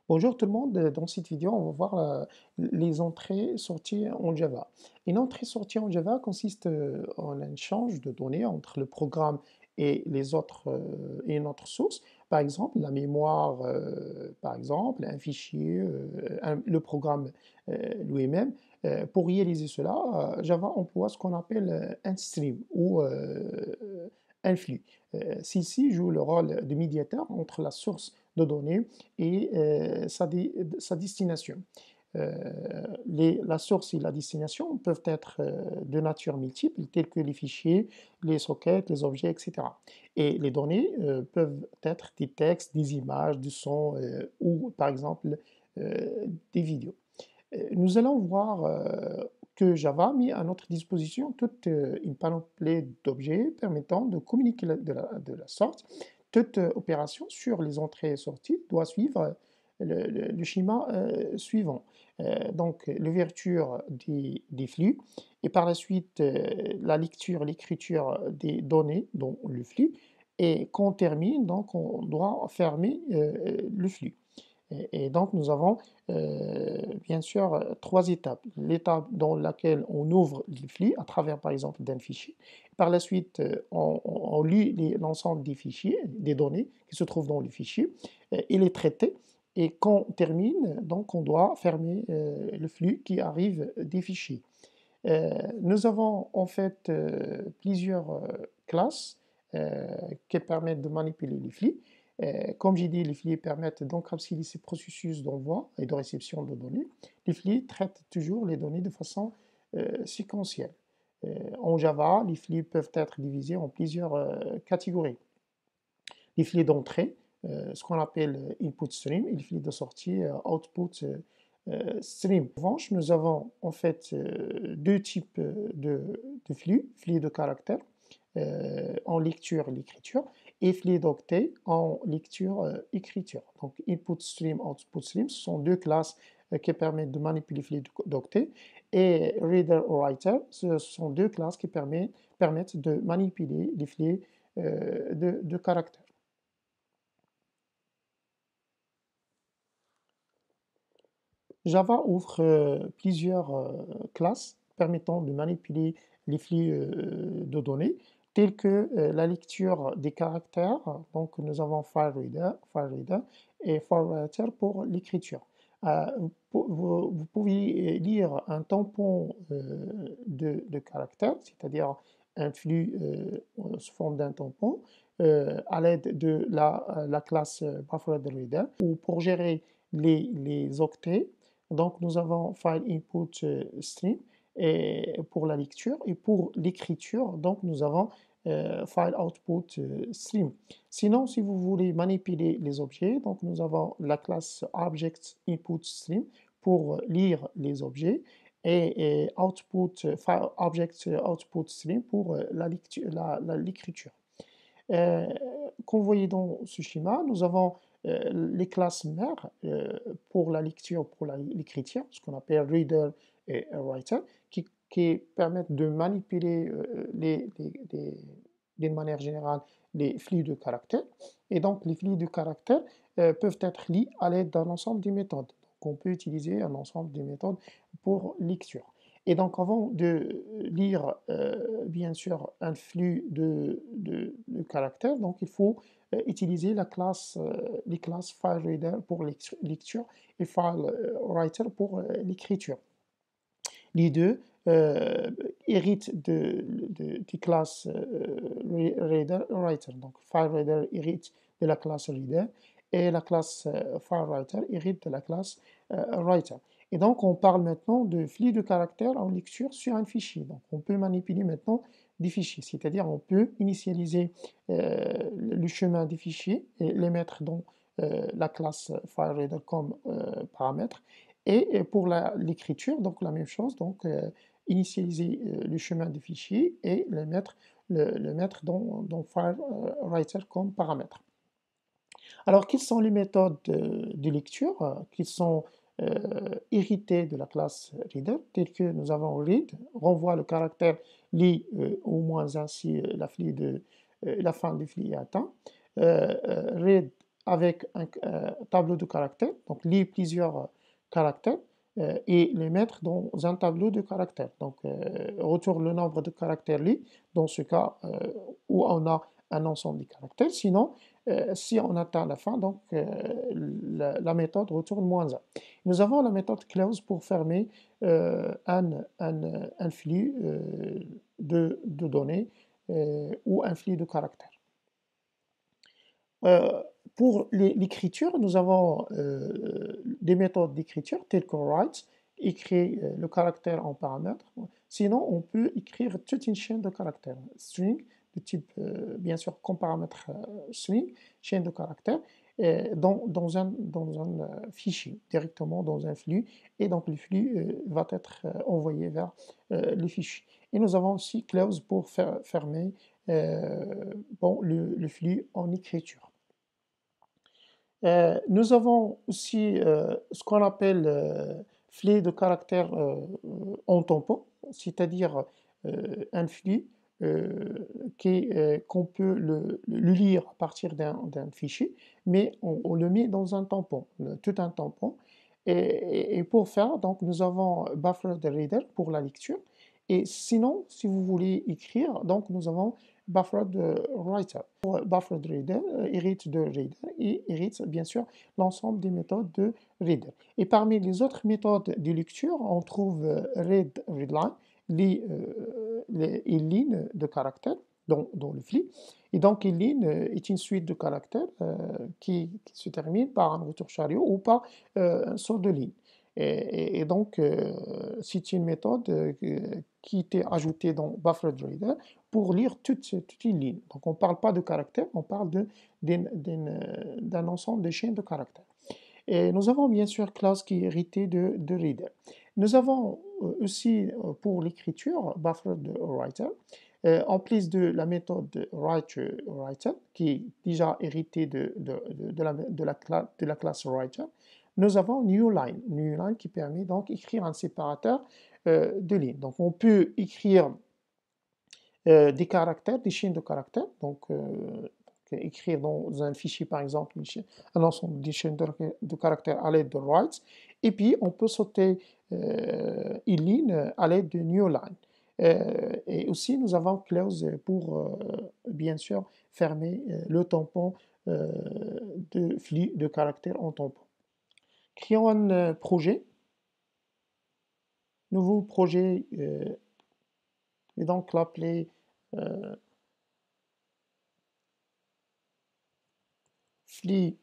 Bonjour tout le monde, dans cette vidéo, on va voir les entrées-sorties en Java. Une entrée-sortie en Java consiste en un échange de données entre le programme et les autres et une autre source. Par exemple, la mémoire, par exemple, un fichier, le programme lui-même. Pour réaliser cela, Java emploie ce qu'on appelle un stream ou un flux. Celle-ci joue le rôle de médiateur entre la source de données et sa destination. La source et la destination peuvent être de nature multiple, telles que les fichiers, les sockets, les objets, etc. Et les données peuvent être des textes, des images, du son ou par exemple des vidéos. Nous allons voir que Java a mis à notre disposition toute une panoplie d'objets permettant de communiquer de la sorte. Toute opération sur les entrées et sorties doit suivre le schéma suivant. Donc, l'ouverture des flux et par la suite la lecture, l'écriture des données dans le flux. Et quand on termine, donc on doit fermer le flux. Et donc, nous avons bien sûr trois étapes. L'étape dans laquelle on ouvre le flux à travers, par exemple, d'un fichier. Par la suite, on lit l'ensemble des fichiers, des données qui se trouvent dans le fichier, et les traiter. Et quand on termine, donc, on doit fermer le flux qui arrive des fichiers. Nous avons en fait plusieurs classes qui permettent de manipuler les flux. Comme j'ai dit, les flux permettent d'encapsuler ces processus d'envoi et de réception de données. Les flux traitent toujours les données de façon séquentielle. En Java, les flux peuvent être divisés en plusieurs catégories. Les flux d'entrée, ce qu'on appelle input stream, et les flux de sortie, output stream. En revanche, nous avons en fait deux types de flux de caractères en lecture et l'écriture, et flux d'octet en lecture-écriture. Donc input stream, output stream, ce sont deux classes qui permettent de manipuler les flux d'octet, et reader ou writer, ce sont deux classes qui permettent de manipuler les flux de caractères. Java offre plusieurs classes permettant de manipuler les flux de données, telles que la lecture des caractères. Donc, nous avons FileReader et FileWriter pour l'écriture. Vous pouvez lire un tampon de caractères, c'est-à-dire un flux sous forme d'un tampon, à l'aide de la classe BufferedReader, ou pour gérer les octets. Donc, nous avons file input stream et pour la lecture, et pour l'écriture, donc nous avons file output stream. Sinon, si vous voulez manipuler les objets, donc nous avons la classe object input stream pour lire les objets, et file object output stream pour l'écriture. Euh, Comme vous voyez dans ce schéma, nous avons les classes mères pour la lecture, pour l'écriture, ce qu'on appelle reader et writer, qui permettent de manipuler d'une manière générale les flux de caractères. Et donc, les flux de caractères peuvent être lits à l'aide d'un ensemble de méthodes. Donc, on peut utiliser un ensemble de méthodes pour lecture. Et donc, avant de lire, bien sûr, un flux de caractères, donc il faut utiliser les classes FileReader pour lecture et FileWriter pour l'écriture. Les deux héritent des classes Reader et Writer. Donc, FileReader hérite de la classe Reader et la classe FileWriter hérite de la classe Writer. Et donc, on parle maintenant de flux de caractères en lecture sur un fichier. Donc, on peut manipuler maintenant des fichiers, c'est-à-dire on peut initialiser le chemin des fichiers et les mettre dans la classe FileReader comme paramètre. Et pour l'écriture, donc la même chose, donc initialiser le chemin des fichiers et le mettre dans FileWriter comme paramètre. Alors, quelles sont les méthodes de lecture qui sont héritées de la classe reader, telles que nous avons read, renvoie le caractère lit au moins ainsi la fin du flux est atteint. Read avec un tableau de caractères, donc lire plusieurs caractères et les mettre dans un tableau de caractères. Donc, retourne le nombre de caractères lits, dans ce cas où on a un ensemble de caractères. Sinon, si on atteint la fin, donc la méthode retourne -1. Nous avons la méthode close pour fermer un flux de données ou un flux de caractères. Pour l'écriture, nous avons des méthodes d'écriture telles que write, écrire le caractère en paramètres. Sinon, on peut écrire toute une chaîne de caractères, string, de type, bien sûr, comme paramètre string, chaîne de caractères, dans un fichier, directement dans un flux, et donc le flux va être envoyé vers le fichier. Et nous avons aussi close pour fermer le flux en écriture. Nous avons aussi ce qu'on appelle flux de caractère en tampon, c'est-à-dire un flux qu'on peut le lire à partir d'un fichier, mais on le met dans un tampon, tout un tampon. Et pour faire, donc, nous avons Buffered Reader pour la lecture. Et sinon, si vous voulez écrire, donc nous avons Buffered Writer. Buffered Reader hérite de Reader et hérite bien sûr l'ensemble des méthodes de Reader. Et parmi les autres méthodes de lecture, on trouve Read, Readline, les lignes de caractères dans le flux. Et donc, une ligne est une suite de caractères qui se termine par un retour chariot ou par une sorte de ligne. Et donc, c'est une méthode qui était ajoutée dans Buffered Reader pour lire toute une ligne. Donc, on ne parle pas de caractères, on parle d'un ensemble de chaînes de caractères. Et nous avons bien sûr classe qui est héritée de Reader. Nous avons aussi pour l'écriture Buffered Writer, en plus de la méthode writer qui est déjà héritée de la classe writer, nous avons newline qui permet donc d'écrire un séparateur de lignes. Donc on peut écrire des caractères, des chaînes de caractères, donc écrire dans un fichier par exemple un ensemble de chaînes de caractères à l'aide de write, et puis on peut sauter une ligne à l'aide de newline. Et aussi nous avons close pour bien sûr fermer le tampon de flux de caractères en tampon. Créons un projet. Nouveau projet et donc l'appeler flux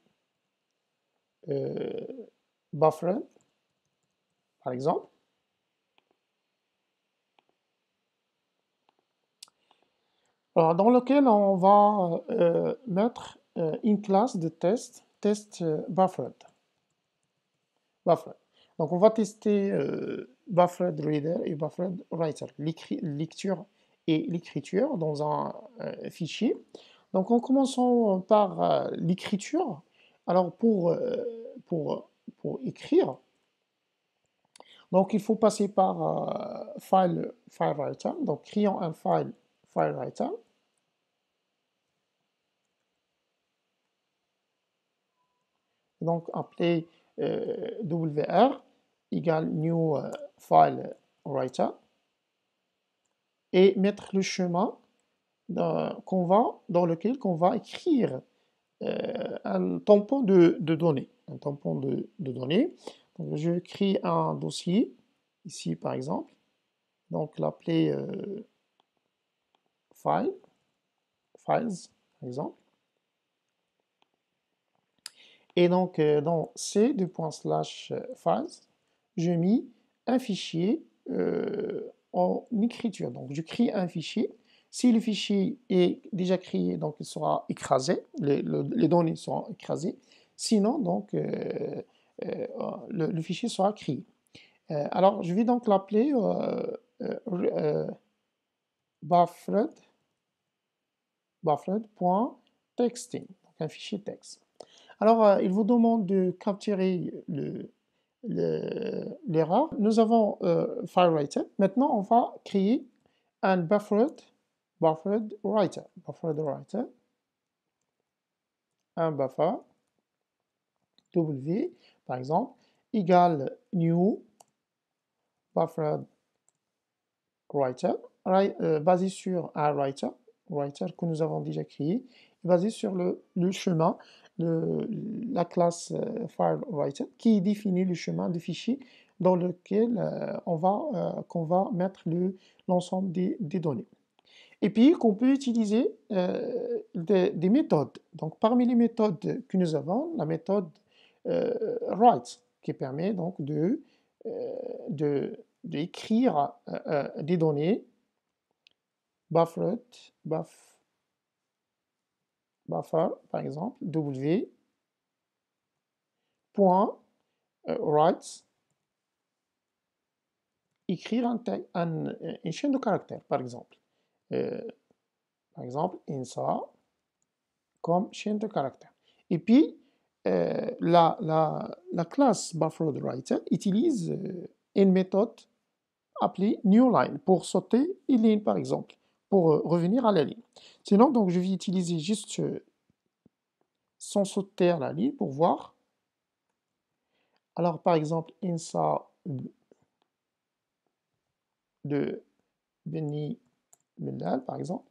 buffer, par exemple. Alors, dans lequel on va mettre une classe de test buffered. Donc, on va tester buffered reader et buffered writer, lecture et l'écriture dans un fichier. Donc, en commençant par l'écriture, alors pour écrire, donc il faut passer par FileWriter. Donc, créons un FileWriter. Donc, appeler WR égale new file writer et mettre le chemin dans lequel on va écrire un tampon de données. Un tampon de données. Donc, je crée un dossier, ici par exemple. Donc, l'appeler files, par exemple. Et donc, dans c:/files, je mis un fichier en écriture. Donc, je crée un fichier. Si le fichier est déjà créé, donc il sera écrasé, les données seront écrasées. Sinon, donc, le fichier sera créé. Alors, je vais donc l'appeler buffered.texting, donc un fichier texte. Alors, il vous demande de capturer l'erreur. Nous avons FileWriter. Maintenant, on va créer un buffered writer. Un buffer. W, par exemple, égale new buffered writer, basé sur un writer que nous avons déjà créé, basé sur le chemin, la classe FileWriter, qui définit le chemin de fichier dans lequel qu'on va mettre l'ensemble des données. Et puis qu'on peut utiliser des méthodes. Donc parmi les méthodes que nous avons, la méthode write, qui permet donc d'écrire des données buffer, buffer par exemple, w point write, écrire une chaîne de caractères, par exemple. INSA comme chaîne de caractères. Et puis, la classe BufferedWriter utilise une méthode appelée newLine pour sauter une ligne, par exemple, pour revenir à la ligne. Sinon, donc, je vais utiliser juste sans sauter la ligne pour voir. Alors, par exemple, INSA de Benny Mellal, par exemple.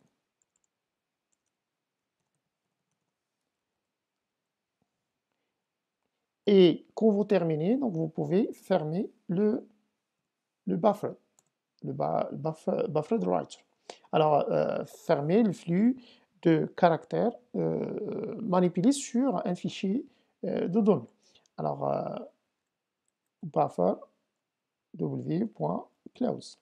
Et quand vous terminez, donc vous pouvez fermer le buffer, buffered writer. Alors, fermer le flux de caractères manipulés sur un fichier de données. Alors, buffer w.close.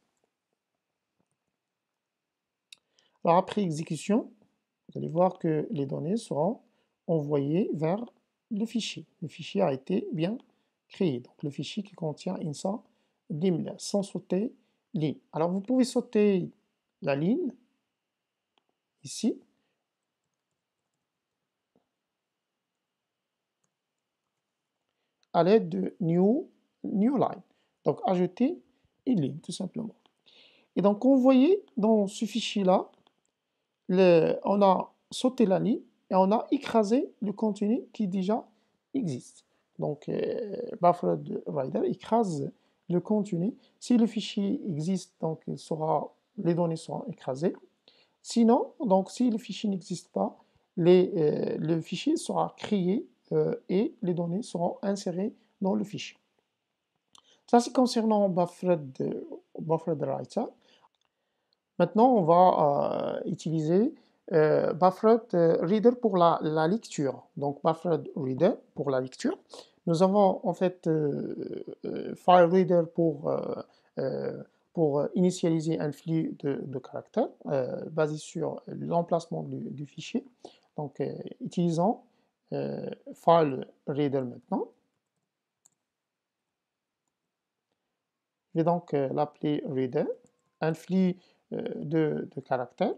Alors, après exécution, vous allez voir que les données seront envoyées vers le fichier. Le fichier a été bien créé. Donc, le fichier qui contient INSA BIM sans sauter ligne. Alors, vous pouvez sauter la ligne ici. À l'aide de new line. Donc, ajouter une ligne, tout simplement. Et donc, vous voyez, dans ce fichier-là, on a sauté la ligne et on a écrasé le contenu qui déjà existe. Donc, BufferedWriter écrase le contenu. Si le fichier existe, donc les données seront écrasées. Sinon, donc, si le fichier n'existe pas, le fichier sera créé et les données seront insérées dans le fichier. Ça, c'est concernant BufferedWriter. Maintenant, on va utiliser BufferedReader pour la lecture. Donc, BufferedReader pour la lecture. Nous avons en fait FileReader pour initialiser un flux de caractères basé sur l'emplacement du fichier. Donc, utilisons FileReader maintenant. Je vais donc l'appeler Reader, un flux de caractères.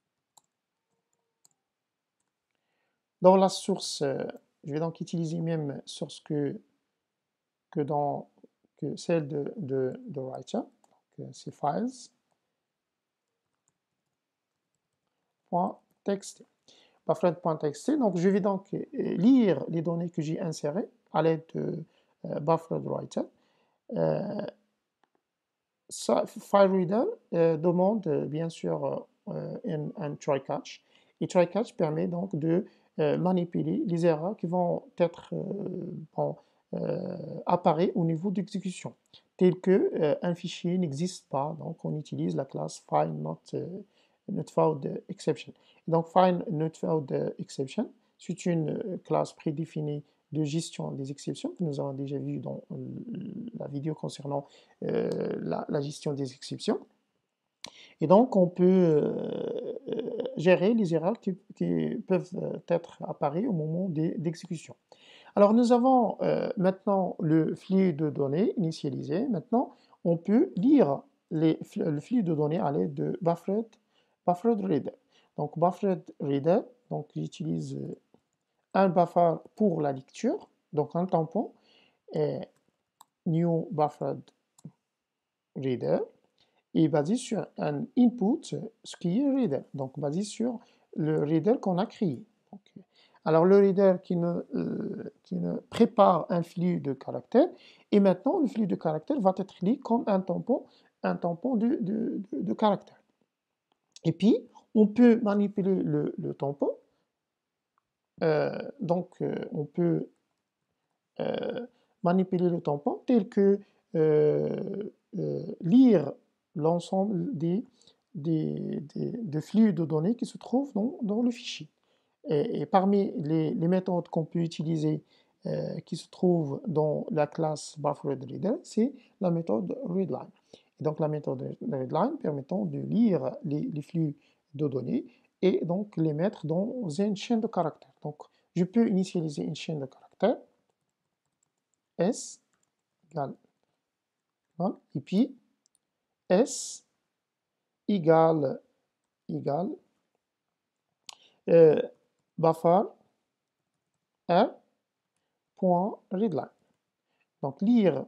Dans la source, je vais donc utiliser même source que celle de writer. C'est files.txt. Buffered.txt. Donc je vais donc lire les données que j'ai insérées à l'aide de BufferedWriter. FileReader demande bien sûr un try-catch. Et try-catch permet donc de manipuler les erreurs qui vont être apparaître au niveau d'exécution, tel que un fichier n'existe pas, donc on utilise la classe FileNotFoundException. Donc FileNotFoundException, c'est une classe prédéfinie de gestion des exceptions que nous avons déjà vu dans la vidéo concernant la gestion des exceptions. Et donc, on peut gérer les erreurs qui peuvent être apparues au moment d'exécution. Alors, nous avons maintenant le flux de données initialisé. Maintenant, on peut lire le flux de données à l'aide de BufferedReader. Donc, BufferedReader, donc j'utilise un buffer pour la lecture, donc un tampon, et new BufferedReader, est basé sur un input, ce qui est reader, donc basé sur le reader qu'on a créé. Donc, Alors le reader qui ne prépare un flux de caractères, et maintenant le flux de caractères va être lu comme un tampon de caractères. Et puis, on peut manipuler le tampon, on peut euh, manipuler le tampon tel que lire l'ensemble des flux de données qui se trouvent dans le fichier. Et parmi les méthodes qu'on peut utiliser qui se trouvent dans la classe BufferedReader, c'est la méthode readline. Et donc la méthode readline permettant de lire les flux de données et donc les mettre dans une chaîne de caractères. Donc je peux initialiser une chaîne de caractères S égale, et puis S égale euh, buffer r.readline. Donc lire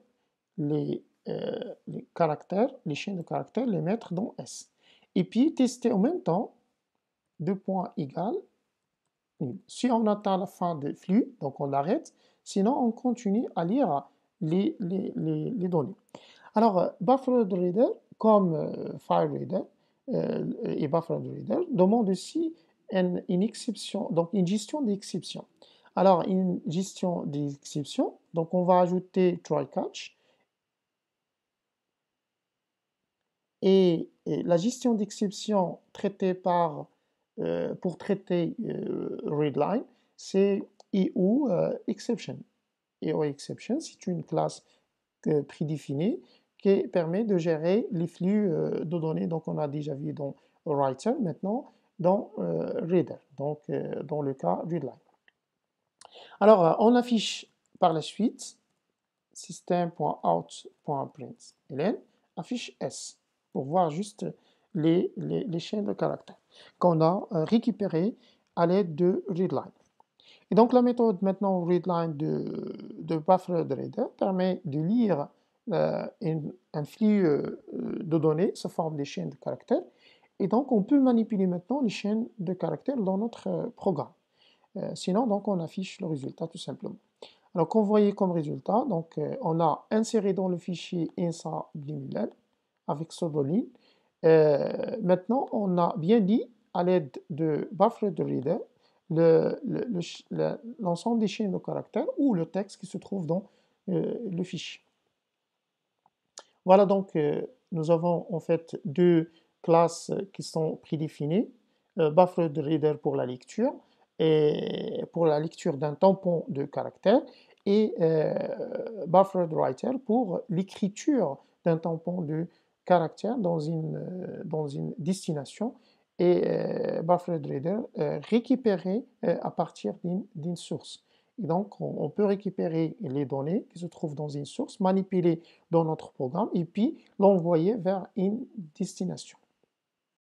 les caractères, les chaînes de caractères, les mettre dans S. Et puis tester en même temps, deux points égales. Si on atteint la fin du flux, donc on arrête, sinon on continue à lire les données. Alors, BufferedReader, comme FileReader et BufferedReader, demande aussi une exception, donc une gestion d'exception. Alors, une gestion d'exception, donc on va ajouter try-catch. Et la gestion d'exception traitée pour traiter readline, c'est EO exception, c'est une classe prédéfinie qui permet de gérer les flux de données. Donc, on a déjà vu dans writer, maintenant dans reader, donc dans le cas readline. Alors, on affiche par la suite system.out.println affiche S pour voir juste les chaînes de caractères qu'on a récupérées à l'aide de readline. Et donc la méthode maintenant readline de BufferedReader permet de lire un flux de données sous forme des chaînes de caractères. Et donc on peut manipuler maintenant les chaînes de caractères dans notre programme. Sinon, donc on affiche le résultat tout simplement. Alors, comme vous voyez comme résultat, donc, on a inséré dans le fichier INSA Blimulel avec Sodoline. Maintenant, on a bien dit à l'aide de BufferedReader l'ensemble des chaînes de caractères ou le texte qui se trouve dans le fichier. Voilà donc, nous avons en fait deux classes qui sont prédéfinies. BufferedReader pour la lecture et pour la lecture d'un tampon de caractères et BufferedWriter pour l'écriture d'un tampon de caractères dans une destination et BufferedReader récupéré à partir d'une source. Et donc, on peut récupérer les données qui se trouvent dans une source, manipuler dans notre programme et puis l'envoyer vers une destination.